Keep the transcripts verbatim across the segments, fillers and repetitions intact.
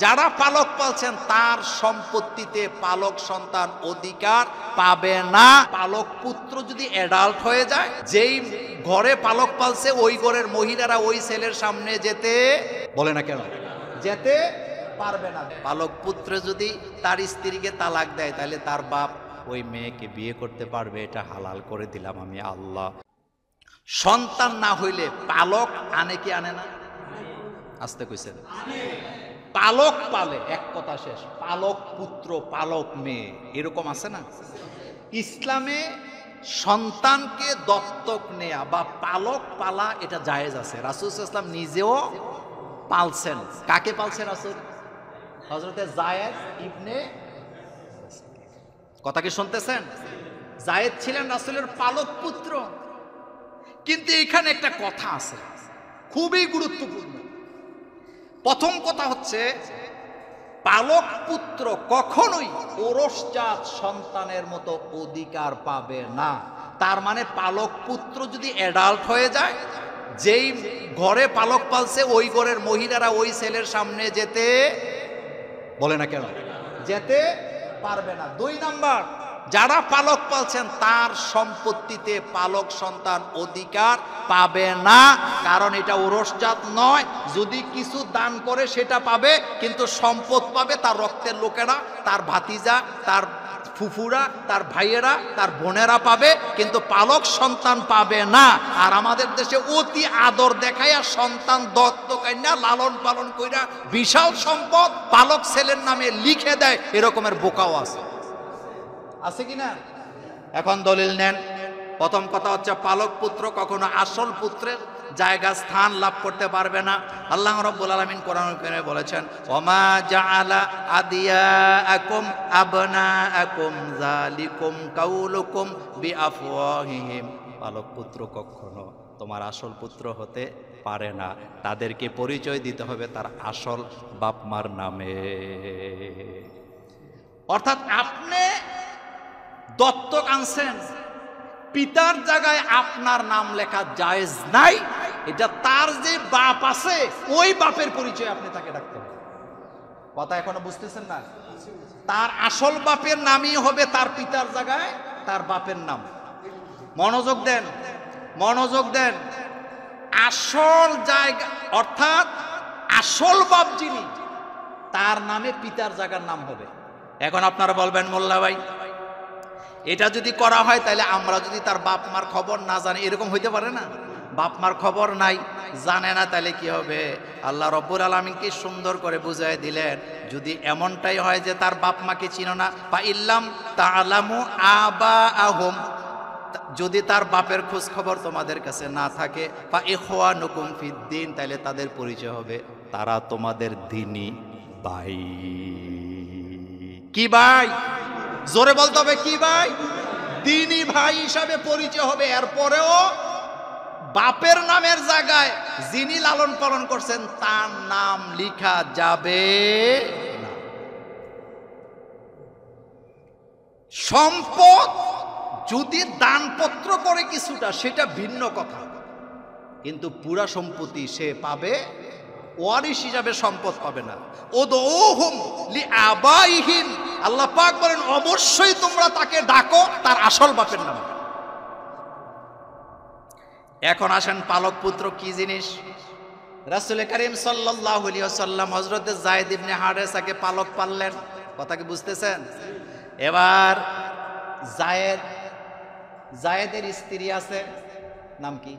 যারা পালক পালছেন তার সম্পত্তিতে পালক সন্তান অধিকার পাবে না। পালক পুত্র যদি অ্যাডাল্ট হয়ে যায়, যেই ঘরে পালক পালছে ওই ঘরের মহিলারা ওই ছেলের সামনে যেতে বলে না কেন, যেতে পারবে না। পালক পুত্র যদি তার স্ত্রীকে তালাক দেয় তাহলে তার বাপ ওই মেয়েকে বিয়ে করতে পারবে, এটা হালাল করে দিলাম আমি আল্লাহ। সন্তান না হইলে পালক আনে কি আনে না? আসতে কইছে পালক পালে, এক কথা শেষ। পালক পুত্র পালক মেয়ে এরকম আছে না? ইসলামে সন্তানকে দত্তক নেয়া বা পালক পালা এটা জায়েজ আছে। রাসূল সাল্লাল্লাহু আলাইহি ওয়াসাল্লাম নিজেও পালছেন। কাকে পালছেন রাসূল? হযরতে যায়েদ ইবনে, কথা কি শুনতেছেন? যায়েদ ছিলেন রাসূলের পালক পুত্র। কিন্তু এখানে একটা কথা আছে খুবই গুরুত্বপূর্ণ। প্রথম কথা হচ্ছে, পালক পুত্র কখনোই ওরসজাত সন্তানের মতো অধিকার পাবে না। তার মানে পালক পুত্র যদি অ্যাডাল্ট হয়ে যায়, যেই ঘরে পালক পালছে ওই ঘরের মহিলারা ওই ছেলের সামনে যেতে বলে না কেন, যেতে পারবে না। দুই নাম্বার, যারা পালক পালছেন তার সম্পত্তিতে পালক সন্তান অধিকার পাবে না, কারণ এটা ওরসজাত নয়। যদি কিছু দান করে সেটা পাবে, কিন্তু সম্পদ পাবে তার রক্তের লোকেরা, তার ভাতিজা, তার ফুফুরা, তার ভাইয়েরা, তার বোনেরা পাবে, কিন্তু পালক সন্তান পাবে না। আর আমাদের দেশে অতি আদর দেখাইয়া সন্তান দত্ত কাইনা লালন পালন কইরা বিশাল সম্পদ পালক ছেলের নামে লিখে দেয়, এরকমের বোকাও আছে, আছে কিনা? এখন দলিল নেন। প্রথম কথা হচ্ছে, পালক পুত্র কখনো আসল পুত্রের জায়গা স্থান লাভ করতে পারবে না। আল্লাহ রাব্বুল আলামিন কোরআনুল কারীমে বলেছেন, ওমা জাআলা আদিয়াকুম আবনাআকুম যালিকুম কাউলুকুম বিআফওয়াহিহিম। পালক পুত্র কখনো তোমার আসল পুত্র হতে পারে না, তাদেরকে পরিচয় দিতে হবে তার আসল বাপমার নামে। অর্থাৎ আপনি দত্তক আনছেন, পিতার জায়গায় আপনার নাম লেখা জায়েজ নাই। এটা তার যে বাপ আছে ওই বাপের পরিচয় আপনি তাকে ডাকতে হবে। কথা এখনো বুঝতেছেন না? তার আসল বাপের নামই হবে তার পিতার জায়গায় তার বাপের নাম। মনোযোগ দেন, মনোযোগ দেন। আসল জায়গা অর্থাৎ আসল বাপ যিনি, তার নামে পিতার জায়গার নাম হবে। এখন আপনারা বলবেন, মোল্লা ভাই এটা যদি করা হয় তাহলে আমরা যদি তার বাপ মার খবর না জানি, এরকম হইতে পারে না? বাপ মার খবর নাই, জানে না, তাহলে কি হবে? আল্লাহ রব্বুল আলামিন কি সুন্দর করে বুঝাই দিলেন, যদি এমনটাই হয় যে তার বাপ মাকে চিনো না, বা ইল্লাম তাআলামু আবাআহুম, যদি তার বাপের খোঁজ খবর তোমাদের কাছে না থাকে, ফা ইখওয়ানুকুম ফিদ্দিন, তাহলে তাদের পরিচয় হবে তারা তোমাদের দ্বীনি ভাই। কি ভাই? জোরে বলতে হবে, কি ভাই? দ্বীনি ভাই হিসাবে পরিচয় হবে। এরপরেও বাপের নামের জায়গায় যিনি লালন পালন করছেন তার নাম লিখা যাবে না। সম্পদ যদি দানপত্র করে কিছুটা, সেটা ভিন্ন কথা, কিন্তু পুরা সম্পত্তি সে পাবে, ওয়ারিশ হিসাবে সম্পদ পাবে না। উদউহুম লিআবাইহিম, আল্লাহ পাক বলেন অবশ্যই তোমরা তাকে ডাকো তার আসল বাপের নাম। এখন আসেন পালক পুত্র কি জিনিস। রাসূল কারীম সাল্লাল্লাহু আলাইহি ওয়াসাল্লাম হযরত যায়েদ ইবনে হারেসাকে পালক পাললেন। কথা কি বুঝতেছেন? এবার যায়েদ, যায়েদের স্ত্রী আছে, নাম কি?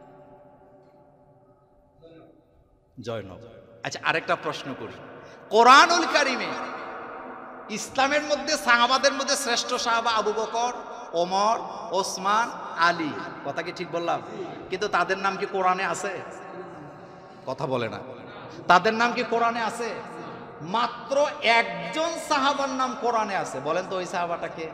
জয়নব। আচ্ছা, আরেকটা প্রশ্ন করি, কোরআনুল কারীমে ইসলামের মধ্যে সাহাবাদের মধ্যে শ্রেষ্ঠ সাহাবা আবু বকর, ওমর, ওসমান, আলী, কথা কি ঠিক বললাম? কিন্তু তাদের নাম কি কোরআনে আছে? কথা বলে না। তাদের নাম কি কোরআনে আছে? মাত্র একজন সাহাবার নাম কোরআনে আছে। বলেন তো ওই সাহাবাটা কে?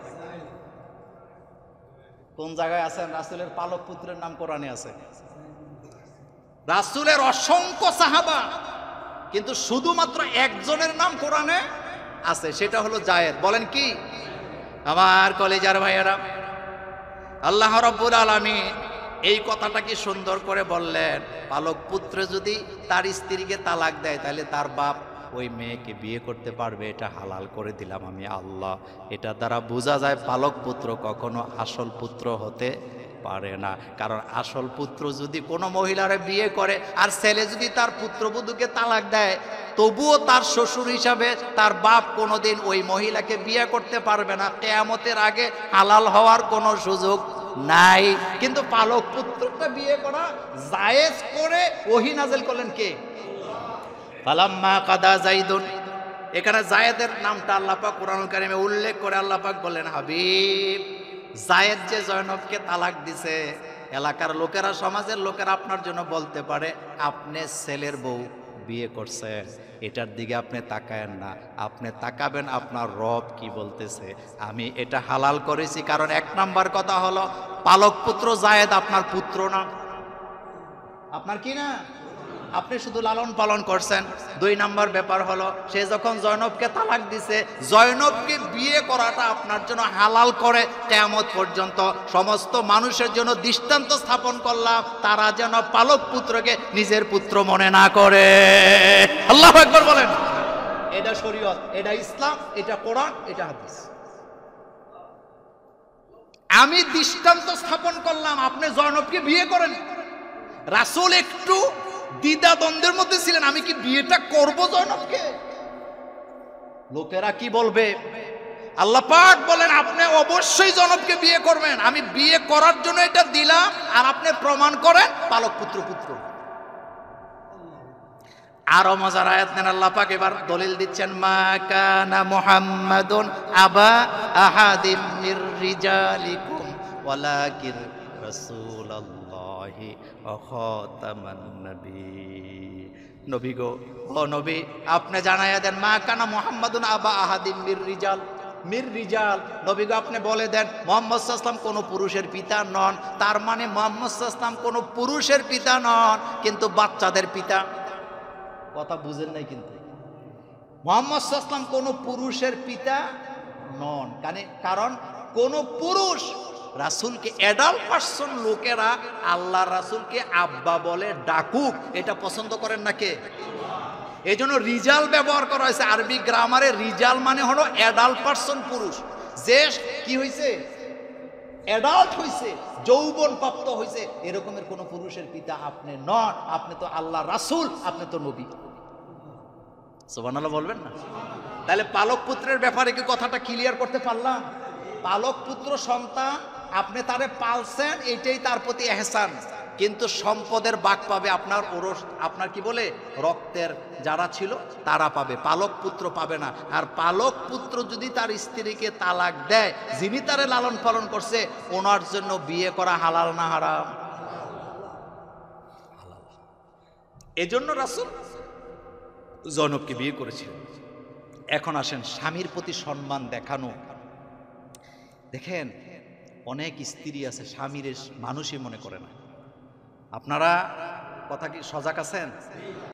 কোন জায়গায় আছেন? রাসূলের পালক পুত্রের নাম কোরআনে আছে। রাসূলের অসংখ্য সাহাবা, কিন্তু শুধুমাত্র একজনের নাম কোরআনে আছে, সেটা হলো যায়েদ। বলেন কি? আমার কলেজার ভাইয়েরা, আল্লাহ রাব্বুল আলামিন এই কথাটা কি সুন্দর করে বললেন, পালক পুত্র যদি তার স্ত্রীকে তালাক দেয় তাহলে তার বাপ ওই মেয়েকে বিয়ে করতে পারবে, এটা হালাল করে দিলাম আমি আল্লাহ। এটা দ্বারা বোঝা যায় পালক পুত্র কখনো আসল পুত্র হতে পারে না। কারণ আসল পুত্র যদি কোনো মহিলারে বিয়ে করে আর ছেলে যদি তার পুত্রবধূকে তালাক দেয়, তবুও তার শ্বশুর হিসাবে তার বাপ কোনোদিন ওই মহিলাকে বিয়ে করতে পারবে না। কিয়ামতের আগে হালাল হওয়ার কোনো সুযোগ নাই। কিন্তু পালক পুত্রটা বিয়ে করা জায়েজ করে ওহী নাযিল করলেন কে? ফালাম্মা কাদা যাইদুন, এখানে জায়েদের নামটা আল্লাহ পাক কোরআনুল কারীমে উল্লেখ করে আল্লাহ পাক বললেন, হাবিব জায়েদ যে জয়নবকে তালাক দিছে, এলাকার লোকেরা, সমাজের লোকেরা আপনার জন্য বলতে পারে আপনি ছেলের বউ বিয়ে করছেন, এটার দিকে আপনি তাকায়েন না, আপনি তাকাবেন আপনার রব কি বলতেছে। আমি এটা হালাল করেছি কারণ এক নাম্বার কথা হলো পালক পুত্র জায়েদ আপনার পুত্র না, আপনার কি না, আপনি শুধু লালন পালন করছেন। দুই নাম্বার ব্যাপার হলো সে যখন জয়নবকে তালাক দিছে, জয়নবকে বিয়ে করাটা আপনার জন্য হালাল করে কিয়ামত পর্যন্ত সমস্ত মানুষের জন্য দৃষ্টান্ত স্থাপন করলাম, তারা যেন পালক পুত্রকে নিজের পুত্র মনে না করে। আল্লাহু আকবার বলেন। এটা শরীয়ত, এটা ইসলাম, এটা কোরআন, এটা হাদিস। আমি দৃষ্টান্ত স্থাপন করলাম, আপনি জয়নবকে বিয়ে করেন। রাসূল একটু দ্বিধা দ্বন্দ্বের মধ্যে ছিলেন, আমি কি বিয়েটা করব জয়নবকে, লোকেরা কি বলবে। আল্লাহ পাক বলেন আপনি অবশ্যই জয়নবকে বিয়ে করবেন, আমি বিয়ে করার জন্য এটা দিলাম, আর আপনি প্রমাণ করেন পালক পুত্র পুত্র। আরো মজার আয়াত নেন, আল্লাহ পাক এবার দলিল দিচ্ছেন, মা কানা মুহাম্মাদুন আবা আহাদিম মির রিজালিকুম ওয়ালাকিন রাসূলুল্লাহি ওয়া খাতামান নবী। নবী গো, ও নবী আপনি জানাইয়া দেন, মা কানা মুহাম্মাদুন আবা আহাদিম মির রিজাল, মির রিজাল, নবী গো আপনি বলে দেন মুহাম্মদ সাল্লাল্লাহু আলাইহি ওয়াসাল্লাম কোনো পুরুষের পিতা নন। তার মানে মুহাম্মদ সাল্লাল্লাহু আলাইহি ওয়াসাল্লাম কোনো পুরুষের পিতা নন, কিন্তু বাচ্চাদের পিতা। কথা বুঝেন নাই কিন্তু, মুহাম্মদ সাল্লাল্লাহু আলাইহি ওয়াসাল্লাম কোনো পুরুষের পিতা নন, কারণ কোন পুরুষ রাসূলকে, অ্যাডাল্ট পারসন লোকেরা আল্লাহ রাসূলকে আব্বা বলে ডাকুক, এটা পছন্দ করেন না কে? এই জন্য রিজাল ব্যবহার করা হয়েছে আরবি গ্রামারে। রিজাল মানে হলো অ্যাডাল্ট পারসন, পুরুষ যে কি হয়েছে, অ্যাডাল্ট হয়েছে, যৌবন প্রাপ্ত হয়েছে, এরকমের কোন পুরুষের পিতা আপনি নন, আপনি তো আল্লাহ রাসূল, আপনি তো নবী। সুবহানাল্লাহ বলবেন না? তাহলে পালক পুত্রের ব্যাপারে কি কথাটা ক্লিয়ার করতে পারলাম? পালক পুত্র সন্তান আপনি তারে পালছেন, এটাই তার প্রতি এহসান, কিন্তু সম্পদের ভাগ পাবে আপনার ওরস, আপনার কি বলে রক্তের যারা ছিল তারা পাবে, পালক পুত্র পাবে না। আর পালক পুত্র যদি তার স্ত্রীকে তালাক দেয়, যিনি তারে লালন পালন করছে, ওনার জন্য বিয়ে করা হালাল না হারাম? হালাল। এজন্য রাসূল জয়নবকে বিয়ে করেছিলেন। এখন আসেন স্বামীর প্রতি সম্মান দেখানো। দেখেন অনেক স্ত্রী আছে স্বামীর মানুষই মনে করে না। আপনারা কথা কি সজাগ আছেন?